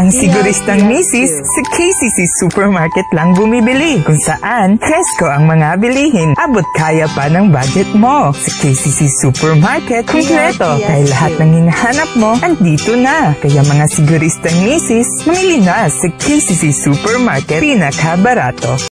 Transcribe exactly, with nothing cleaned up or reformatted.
Ang siguristang misis sa K C C Supermarket lang bumibili, kung saan presko ang mga bilihin. Abot kaya pa ng budget mo. Sa K C C Supermarket, kumpleto. Dahil lahat ng hinahanap mo, andito na. Kaya mga siguristang misis, mamili na sa K C C Supermarket, pinakabarato.